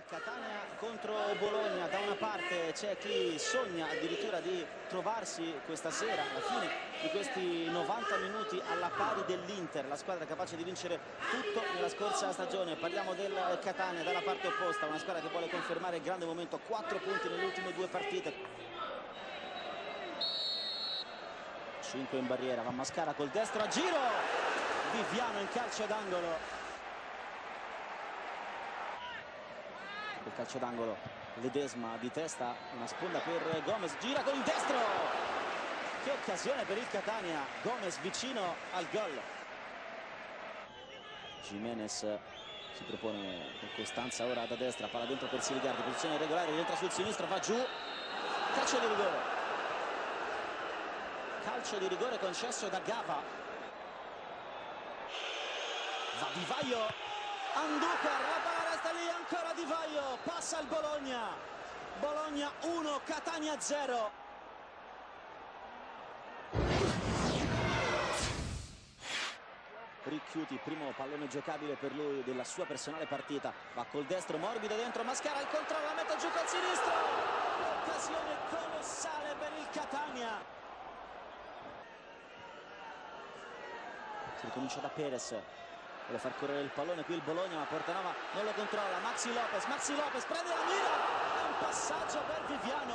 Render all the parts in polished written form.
Catania contro Bologna. Da una parte c'è chi sogna addirittura di trovarsi questa sera alla fine di questi 90 minuti alla pari dell'Inter, la squadra capace di vincere tutto nella scorsa stagione. Parliamo del Catania dalla parte opposta, una squadra che vuole confermare il grande momento, 4 punti nelle ultime 2 partite. 5 in barriera, va Mascara col destro a giro, Viviano in calcio d'angolo. Il calcio d'angolo, Ledesma di testa, una sponda per Gomez, gira con il destro, che occasione per il Catania, Gomez vicino al gol. Gimenez si propone con costanza ora da destra, palla dentro per Siligardi, posizione regolare, rientra sul sinistro, va giù, calcio di rigore. Calcio di rigore concesso da Gava. Va Di Vaio, Andújar, la palla resta lì, ancora Di Vaio, passa il Bologna. Bologna 1, Catania 0. Ricchiuti, primo pallone giocabile per lui della sua personale partita. Va col destro, morbido dentro, Mascara il controllo, la mette giù col sinistro. Occasione colossale per il Catania. Si ricomincia da Perez, vuole far correre il pallone qui il Bologna, ma Portanova non lo controlla. Maxi Lopez prende la mira, è un passaggio per Viviano.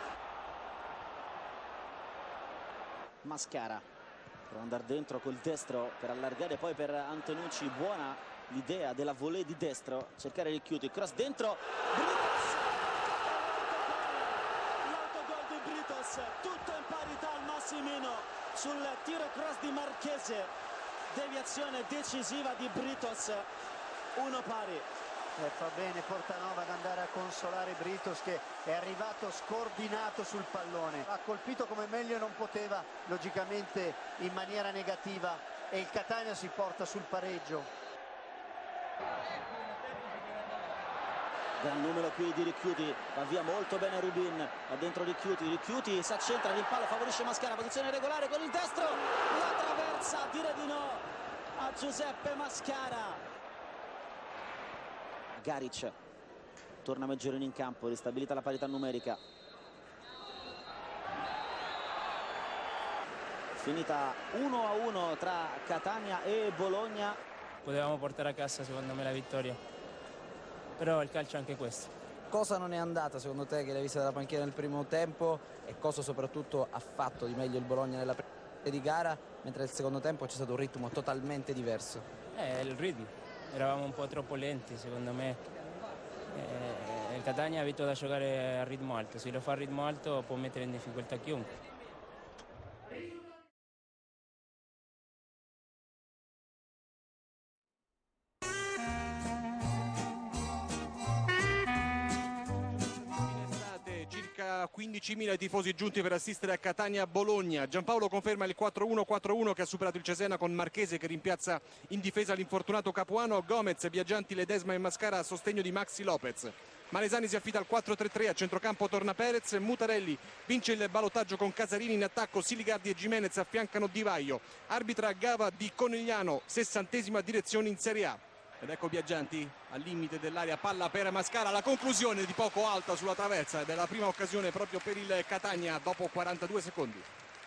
Mascara per andare dentro col destro per allargare poi per Antenucci. Buona l'idea della volée di destro, cercare Ricchiuti, cross dentro, Britos, l'autogol di Britos, tutto in parità al Massimino sul tiro cross di Marchese. Deviazione decisiva di Britos, 1 pari. Fa bene Portanova ad andare a consolare Britos, che è arrivato scordinato sul pallone. Ha colpito come meglio non poteva, logicamente in maniera negativa, e il Catania si porta sul pareggio. Gran numero qui di Ricchiuti, va via molto bene Rubin, va dentro Ricchiuti si accentra, rimpallo, favorisce Mascara, posizione regolare con il destro, la traversa, dire di no a Giuseppe Mascara. Garic torna Meggiorino in campo, ristabilita la parità numerica. Finita 1-1 tra Catania e Bologna. Potevamo portare a casa secondo me la vittoria, però il calcio è anche questo. Cosa non è andata secondo te, che l'hai vista dalla panchina nel primo tempo, e cosa soprattutto ha fatto di meglio il Bologna nella prima di gara, mentre nel secondo tempo c'è stato un ritmo totalmente diverso? Il ritmo, eravamo un po' troppo lenti secondo me. Il Catania è abituato a giocare a ritmo alto, se lo fa a ritmo alto può mettere in difficoltà chiunque. Circa 15.000 tifosi giunti per assistere a Catania-Bologna. Giampaolo conferma il 4-1-4-1 che ha superato il Cesena, con Marchese che rimpiazza in difesa l'infortunato Capuano, Gomez, Viaggianti, Ledesma e Mascara a sostegno di Maxi Lopez. Malesani si affida al 4-3-3, a centrocampo torna Perez, Mutarelli vince il ballottaggio con Casarini in attacco, Siligardi e Gimenez affiancano Di Vaio. Arbitra Gava di Conegliano, 60ª direzione in Serie A. Ed ecco Viaggianti al limite dell'area, palla per Mascara, la conclusione di poco alta sulla traversa ed è la prima occasione proprio per il Catania dopo 42 secondi.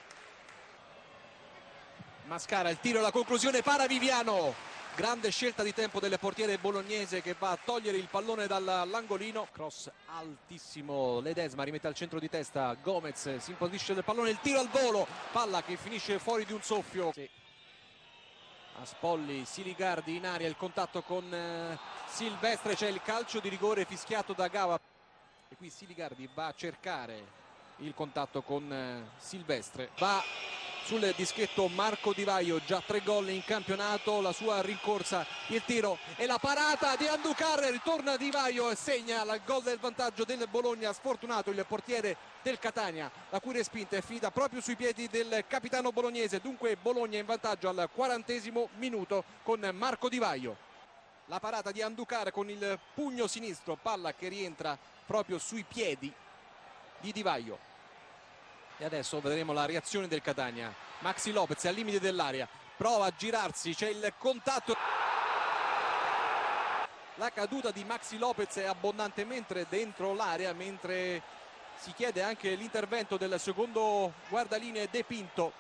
Mascara, il tiro, la conclusione, para Viviano. Grande scelta di tempo del portiere bolognese che va a togliere il pallone dall'angolino. Cross altissimo, Ledesma rimette al centro di testa, Gomez si impadisce del pallone, il tiro al volo, palla che finisce fuori di un soffio. Sì. A Spolli, Siligardi in aria, il contatto con Silvestre, c'è il calcio di rigore fischiato da Gava e qui Siligardi va a cercare il contatto con Silvestre, va sul dischetto Marco Di Vaio, già 3 gol in campionato, la sua rincorsa, il tiro e la parata di Andújar, ritorna Di Vaio e segna il gol del vantaggio del Bologna. Sfortunato il portiere del Catania, la cui respinta è finita proprio sui piedi del capitano bolognese. Dunque Bologna in vantaggio al 40° minuto con Marco Di Vaio. La parata di Andújar con il pugno sinistro, palla che rientra proprio sui piedi di Di Vaio. E adesso vedremo la reazione del Catania. Maxi Lopez al limite dell'area, prova a girarsi, c'è il contatto. La caduta di Maxi Lopez è abbondantemente dentro l'area, mentre si chiede anche l'intervento del secondo guardalinee De Pinto.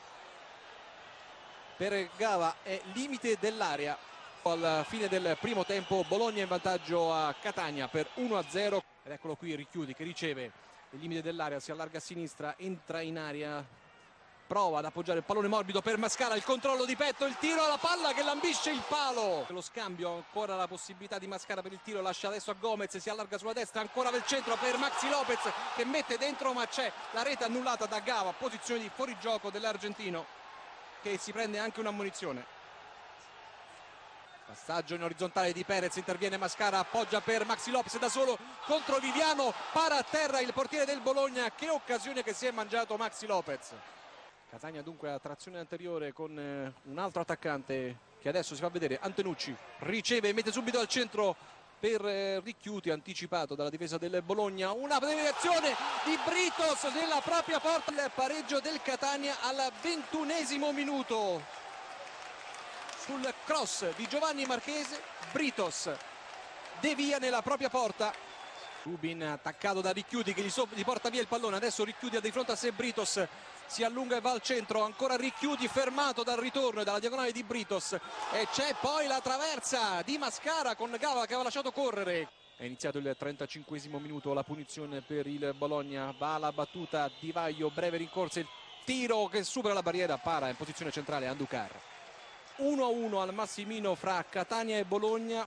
Per Gava è limite dell'area. Alla fine del primo tempo Bologna in vantaggio a Catania per 1-0. Ed eccolo qui Ricchiudi che riceve il limite dell'area, si allarga a sinistra, entra in area, prova ad appoggiare il pallone morbido per Mascara, il controllo di petto, il tiro alla palla che lambisce il palo. Lo scambio, ancora la possibilità di Mascara per il tiro, lascia adesso a Gomez, si allarga sulla destra, ancora del centro per Maxi Lopez che mette dentro, ma c'è la rete annullata da Gava, posizione di fuorigioco dell'argentino che si prende anche un'ammonizione. Passaggio in orizzontale di Perez, interviene Mascara, appoggia per Maxi Lopez da solo contro Viviano, para a terra il portiere del Bologna. Che occasione che si è mangiato Maxi Lopez. Catania dunque a trazione anteriore con un altro attaccante che adesso si fa vedere, Antenucci, riceve e mette subito al centro per Ricchiuti, anticipato dalla difesa del Bologna. Una deviazione di Britos nella propria porta, il pareggio del Catania al 21esimo minuto. Sul cross di Giovanni Marchese, Britos devia nella propria porta. Rubin attaccato da Ricchiuti che gli porta via il pallone. Adesso Ricchiuti ha di fronte a sé Britos, si allunga e va al centro. Ancora Ricchiuti fermato dal ritorno e dalla diagonale di Britos. E c'è poi la traversa di Mascara con Gava che aveva lasciato correre. È iniziato il 35esimo minuto, la punizione per il Bologna. Va alla battuta Di Vaio, breve rincorsa, il tiro che supera la barriera, para in posizione centrale Anducar. 1-1 al Massimino fra Catania e Bologna.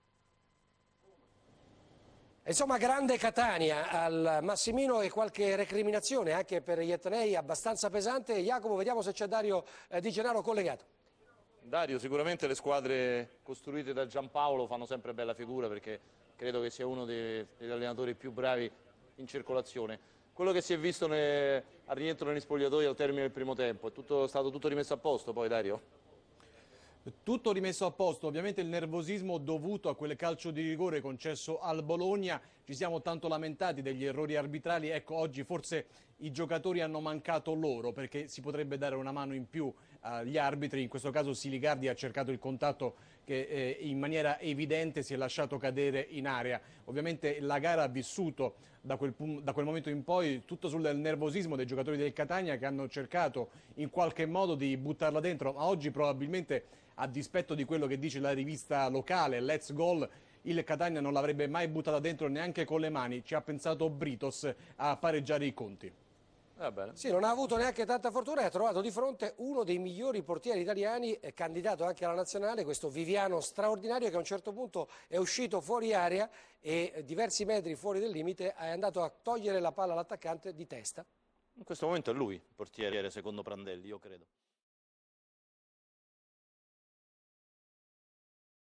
Insomma, grande Catania al Massimino e qualche recriminazione anche per gli etnei abbastanza pesante. Jacopo, vediamo se c'è Dario Di Gennaro collegato. Dario, sicuramente le squadre costruite da Giampaolo fanno sempre bella figura, perché credo che sia uno degli allenatori più bravi in circolazione. Quello che si è visto al rientro negli spogliatoi al termine del primo tempo, è stato tutto rimesso a posto poi, Dario? Tutto rimesso a posto, ovviamente il nervosismo dovuto a quel calcio di rigore concesso al Bologna. Ci siamo tanto lamentati degli errori arbitrali, ecco oggi forse i giocatori hanno mancato loro, perché si potrebbe dare una mano in più agli arbitri. In questo caso Siligardi ha cercato il contatto che in maniera evidente si è lasciato cadere in area. Ovviamente la gara ha vissuto da quel momento in poi tutto sul nervosismo dei giocatori del Catania, che hanno cercato in qualche modo di buttarla dentro, ma oggi probabilmente, a dispetto di quello che dice la rivista locale Let's Goal, il Catania non l'avrebbe mai buttata dentro neanche con le mani. Ci ha pensato Britos a pareggiare i conti. Sì, non ha avuto neanche tanta fortuna e ha trovato di fronte uno dei migliori portieri italiani, candidato anche alla nazionale, questo Viviano straordinario, che a un certo punto è uscito fuori area e diversi metri fuori del limite è andato a togliere la palla all'attaccante di testa. In questo momento è lui il portiere secondo Prandelli, io credo.